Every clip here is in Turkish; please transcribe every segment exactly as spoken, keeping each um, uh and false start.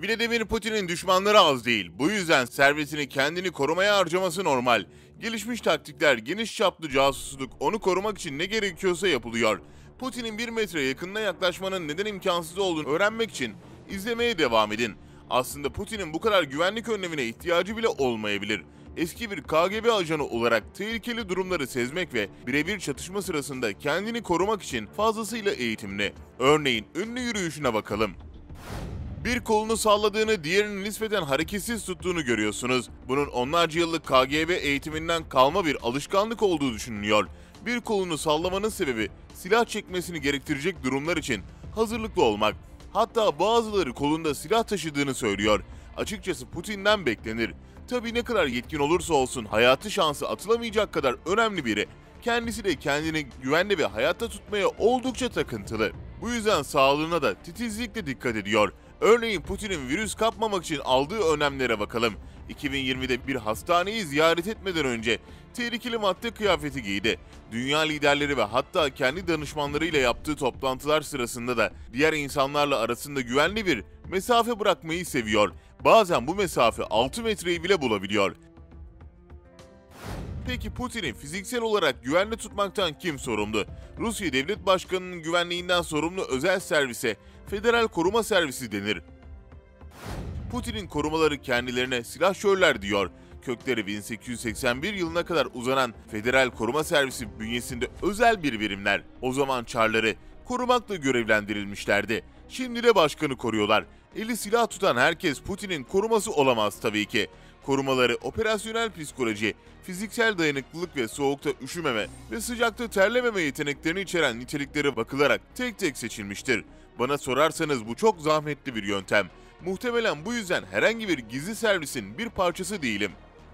Vladimir Putin'in düşmanları az değil. Bu yüzden servetini kendini korumaya harcaması normal. Gelişmiş taktikler, geniş çaplı casusluk, onu korumak için ne gerekiyorsa yapılıyor. Putin'in bir metre yakınına yaklaşmanın neden imkansız olduğunu öğrenmek için izlemeye devam edin. Aslında Putin'in bu kadar güvenlik önlemine ihtiyacı bile olmayabilir. Eski bir K G B ajanı olarak tehlikeli durumları sezmek ve birebir çatışma sırasında kendini korumak için fazlasıyla eğitimli. Örneğin ünlü yürüyüşüne bakalım. Bir kolunu salladığını, diğerinin nispeten hareketsiz tuttuğunu görüyorsunuz. Bunun onlarca yıllık K G B eğitiminden kalma bir alışkanlık olduğu düşünülüyor. Bir kolunu sallamanın sebebi silah çekmesini gerektirecek durumlar için hazırlıklı olmak. Hatta bazıları kolunda silah taşıdığını söylüyor. Açıkçası Putin'den beklenir. Tabii ne kadar yetkin olursa olsun hayatı şansı atılamayacak kadar önemli biri. Kendisi de kendini güvenli ve hayatta tutmaya oldukça takıntılı. Bu yüzden sağlığına da titizlikle dikkat ediyor. Örneğin Putin'in virüs kapmamak için aldığı önlemlere bakalım. iki bin yirmide bir hastaneyi ziyaret etmeden önce tehlikeli madde kıyafeti giydi. Dünya liderleri ve hatta kendi danışmanlarıyla yaptığı toplantılar sırasında da diğer insanlarla arasında güvenli bir mesafe bırakmayı seviyor. Bazen bu mesafe altı metreyi bile bulabiliyor. Peki Putin'i fiziksel olarak güvenli tutmaktan kim sorumlu? Rusya Devlet Başkanı'nın güvenliğinden sorumlu özel servise Federal Koruma Servisi denir. Putin'in korumaları kendilerine silahşörler diyor. Kökleri bin sekiz yüz seksen bir yılına kadar uzanan Federal Koruma Servisi bünyesinde özel bir birimler. O zaman çarları korumakla görevlendirilmişlerdi. Şimdi de başkanı koruyorlar. Eli silah tutan herkes Putin'in koruması olamaz tabii ki. Korumaları operasyonel psikoloji, fiziksel dayanıklılık ve soğukta üşümeme ve sıcakta terlememe yeteneklerini içeren niteliklere bakılarak tek tek seçilmiştir. Bana sorarsanız bu çok zahmetli bir yöntem. Muhtemelen bu yüzden herhangi bir gizli servisin bir parçası değilim.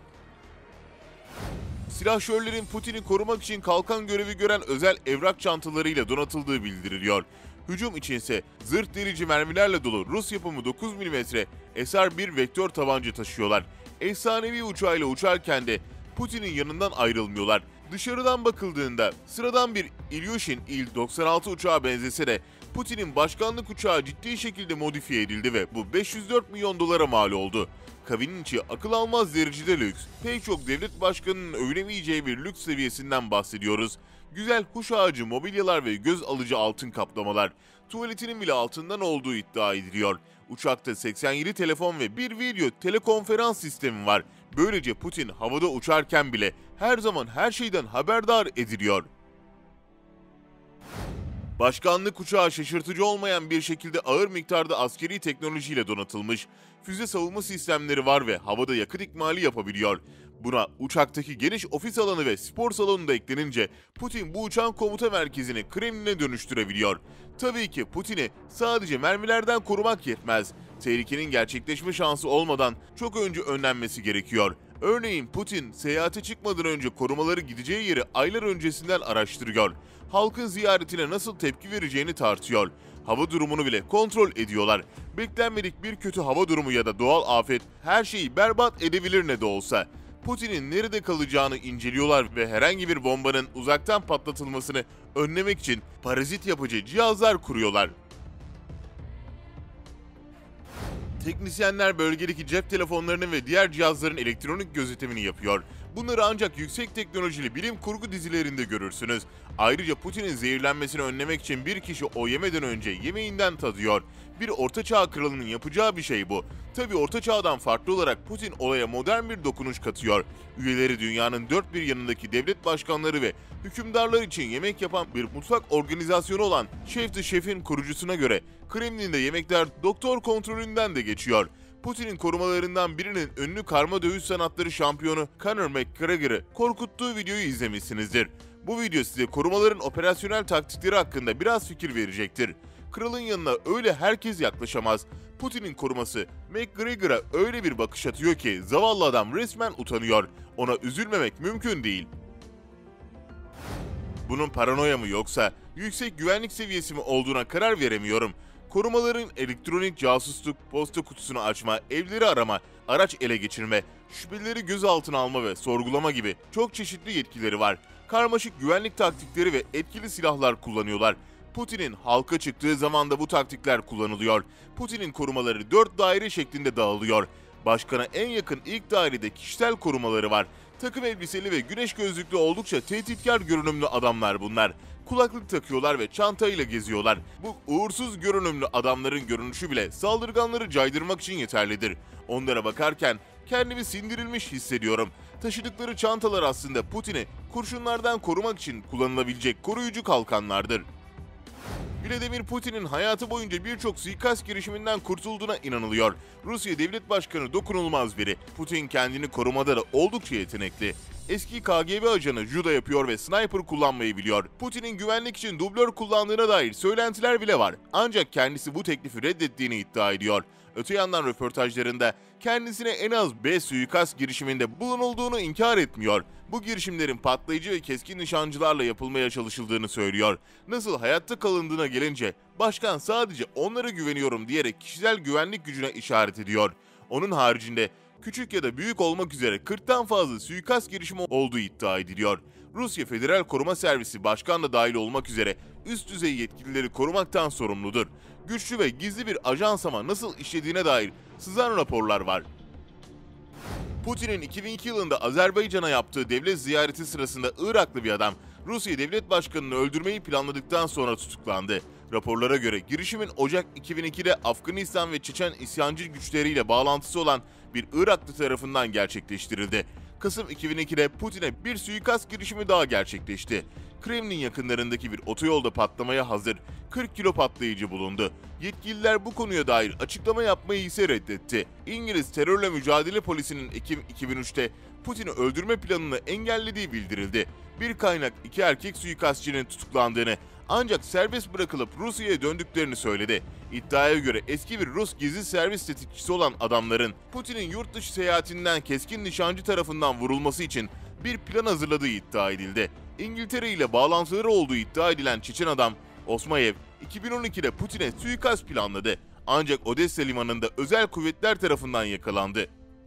Silahşörlerin Putin'i korumak için kalkan görevi gören özel evrak çantalarıyla donatıldığı bildiriliyor. Hücum içinse zırh delici mermilerle dolu Rus yapımı dokuz milimetre S R bir vektör tabanca taşıyorlar. Efsanevi uçağıyla uçarken de Putin'in yanından ayrılmıyorlar. Dışarıdan bakıldığında sıradan bir Ilyushin İl doksan altı uçağa benzese de Putin'in başkanlık uçağı ciddi şekilde modifiye edildi ve bu beş yüz dört milyon dolara mal oldu. Kabinin içi akıl almaz derecede lüks. Pek çok devlet başkanının övünemeyeceği bir lüks seviyesinden bahsediyoruz. Güzel kuş ağacı mobilyalar ve göz alıcı altın kaplamalar. Tuvaletinin bile altından olduğu iddia ediliyor. Uçakta seksen yedi telefon ve bir video telekonferans sistemi var. Böylece Putin havada uçarken bile her zaman her şeyden haberdar ediliyor. Başkanlık uçağı şaşırtıcı olmayan bir şekilde ağır miktarda askeri teknolojiyle donatılmış. Füze savunma sistemleri var ve havada yakıt ikmali yapabiliyor. Buna uçaktaki geniş ofis alanı ve spor salonu da eklenince Putin bu uçağın komuta merkezini Kremlin'e dönüştürebiliyor. Tabii ki Putin'i sadece mermilerden korumak yetmez. Tehlikenin gerçekleşme şansı olmadan çok önce önlenmesi gerekiyor. Örneğin Putin seyahate çıkmadan önce korumaları gideceği yeri aylar öncesinden araştırıyor. Halkın ziyaretine nasıl tepki vereceğini tartıyor. Hava durumunu bile kontrol ediyorlar. Beklenmedik bir kötü hava durumu ya da doğal afet her şeyi berbat edebilir ne de olsa. Putin'in nerede kalacağını inceliyorlar ve herhangi bir bombanın uzaktan patlatılmasını önlemek için parazit yapıcı cihazlar kuruyorlar. Teknisyenler bölgedeki cep telefonlarının ve diğer cihazların elektronik gözetimini yapıyor. Bunları ancak yüksek teknolojili bilim kurgu dizilerinde görürsünüz. Ayrıca Putin'in zehirlenmesini önlemek için bir kişi o yemeden önce yemeğinden tadıyor. Bir ortaçağ kralının yapacağı bir şey bu. Tabii ortaçağdan farklı olarak Putin olaya modern bir dokunuş katıyor. Üyeleri dünyanın dört bir yanındaki devlet başkanları ve hükümdarlar için yemek yapan bir mutfak organizasyonu olan Chef the Chef'in kurucusuna göre Kremlin'de yemekler doktor kontrolünden de geçiyor. Putin'in korumalarından birinin ünlü karma dövüş sanatları şampiyonu Conor McGregor'ı korkuttuğu videoyu izlemişsinizdir. Bu video size korumaların operasyonel taktikleri hakkında biraz fikir verecektir. Kralın yanına öyle herkes yaklaşamaz. Putin'in koruması McGregor'a öyle bir bakış atıyor ki zavallı adam resmen utanıyor. Ona üzülmemek mümkün değil. Bunun paranoya mı yoksa yüksek güvenlik seviyesi mi olduğuna karar veremiyorum. Korumaların elektronik casusluk, posta kutusunu açma, evleri arama, araç ele geçirme, şüphelileri gözaltına alma ve sorgulama gibi çok çeşitli yetkileri var. Karmaşık güvenlik taktikleri ve etkili silahlar kullanıyorlar. Putin'in halka çıktığı zaman da bu taktikler kullanılıyor. Putin'in korumaları dört daire şeklinde dağılıyor. Başkana en yakın ilk dairede kişisel korumaları var. Takım elbiseli ve güneş gözlüklü oldukça tehditkar görünümlü adamlar bunlar. Kulaklık takıyorlar ve çantayla geziyorlar. Bu uğursuz görünümlü adamların görünüşü bile saldırganları caydırmak için yeterlidir. Onlara bakarken kendimi sindirilmiş hissediyorum. Taşıdıkları çantalar aslında Putin'i kurşunlardan korumak için kullanılabilecek koruyucu kalkanlardır. Vladimir Putin'in hayatı boyunca birçok suikast girişiminden kurtulduğuna inanılıyor. Rusya Devlet Başkanı dokunulmaz biri. Putin kendini korumada da oldukça yetenekli. Eski K G B ajanı judo yapıyor ve sniper kullanmayı biliyor. Putin'in güvenlik için dublör kullandığına dair söylentiler bile var. Ancak kendisi bu teklifi reddettiğini iddia ediyor. Öte yandan röportajlarında kendisine en az beş suikast girişiminde bulunulduğunu inkar etmiyor. Bu girişimlerin patlayıcı ve keskin nişancılarla yapılmaya çalışıldığını söylüyor. Nasıl hayatta kalındığına gelince başkan sadece onlara güveniyorum diyerek kişisel güvenlik gücüne işaret ediyor. Onun haricinde küçük ya da büyük olmak üzere kırktan fazla suikast girişimi olduğu iddia ediliyor. Rusya Federal Koruma Servisi başkan da dahil olmak üzere üst düzey yetkilileri korumaktan sorumludur. Güçlü ve gizli bir ajansama nasıl işlediğine dair sızan raporlar var. Putin'in iki bin iki yılında Azerbaycan'a yaptığı devlet ziyareti sırasında Iraklı bir adam Rusya Devlet Başkanı'nı öldürmeyi planladıktan sonra tutuklandı. Raporlara göre girişimin Ocak iki bin ikide Afganistan ve Çeçen isyancı güçleriyle bağlantısı olan bir Iraklı tarafından gerçekleştirildi. Kasım iki bin ikide Putin'e bir suikast girişimi daha gerçekleşti. Kremlin yakınlarındaki bir otoyolda patlamaya hazır kırk kilo patlayıcı bulundu. Yetkililer bu konuya dair açıklama yapmayı ise reddetti. İngiliz Terörle Mücadele Polisi'nin Ekim iki bin üçte Putin'i öldürme planını engellediği bildirildi. Bir kaynak iki erkek suikastçının tutuklandığını ancak serbest bırakılıp Rusya'ya döndüklerini söyledi. İddiaya göre eski bir Rus gizli servis tetikçisi olan adamların Putin'in yurt dışı seyahatinden keskin nişancı tarafından vurulması için bir plan hazırladığı iddia edildi. İngiltere ile bağlantıları olduğu iddia edilen Çeçen adam Osmayev iki bin on ikide Putin'e suikast planladı. Ancak Odessa limanında özel kuvvetler tarafından yakalandı.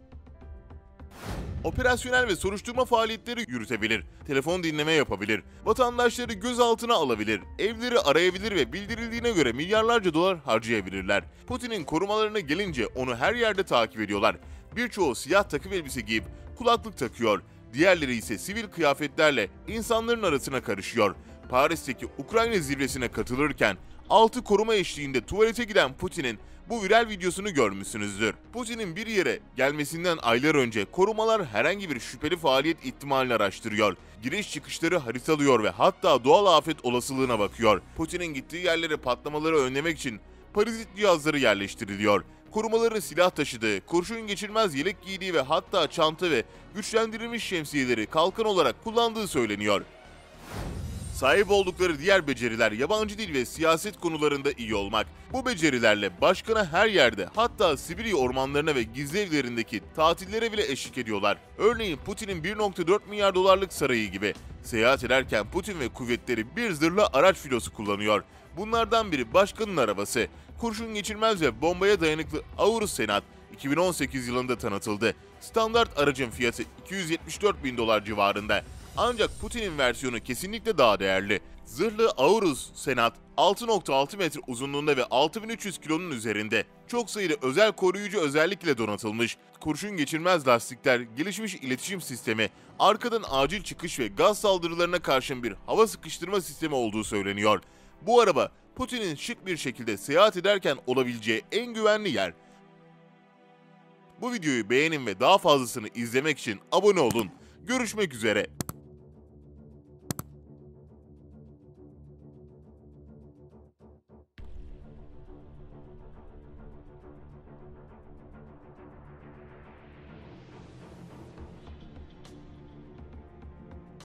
Operasyonel ve soruşturma faaliyetleri yürütebilir, telefon dinleme yapabilir, vatandaşları gözaltına alabilir, evleri arayabilir ve bildirildiğine göre milyarlarca dolar harcayabilirler. Putin'in korumalarına gelince onu her yerde takip ediyorlar. Birçoğu siyah takım elbise giyip kulaklık takıyor, diğerleri ise sivil kıyafetlerle insanların arasına karışıyor. Paris'teki Ukrayna zirvesine katılırken altı koruma eşliğinde tuvalete giden Putin'in bu viral videosunu görmüşsünüzdür. Putin'in bir yere gelmesinden aylar önce korumalar herhangi bir şüpheli faaliyet ihtimalini araştırıyor. Giriş çıkışları haritalıyor ve hatta doğal afet olasılığına bakıyor. Putin'in gittiği yerlere patlamaları önlemek için parazit cihazları yerleştiriliyor. Korumaların silah taşıdığı, kurşun geçirmez yelek giydiği ve hatta çanta ve güçlendirilmiş şemsiyeleri kalkan olarak kullandığı söyleniyor. Sahip oldukları diğer beceriler yabancı dil ve siyaset konularında iyi olmak. Bu becerilerle başkana her yerde, hatta Sibirya ormanlarına ve gizli evlerindeki tatillere bile eşlik ediyorlar. Örneğin Putin'in bir nokta dört milyar dolarlık sarayı gibi. Seyahat ederken Putin ve kuvvetleri bir zırhlı araç filosu kullanıyor. Bunlardan biri başkanın arabası. Kurşun geçirmez ve bombaya dayanıklı Aurus Senat iki bin on sekiz yılında tanıtıldı. Standart aracın fiyatı iki yüz yetmiş dört bin dolar civarında. Ancak Putin'in versiyonu kesinlikle daha değerli. Zırhlı Aurus Senat altı nokta altı metre uzunluğunda ve altı bin üç yüz kilonun üzerinde. Çok sayıda özel koruyucu özellikle donatılmış. Kurşun geçirmez lastikler, gelişmiş iletişim sistemi, arkadan acil çıkış ve gaz saldırılarına karşın bir hava sıkıştırma sistemi olduğu söyleniyor. Bu araba Putin'in şık bir şekilde seyahat ederken olabileceği en güvenli yer. Bu videoyu beğenin ve daha fazlasını izlemek için abone olun. Görüşmek üzere.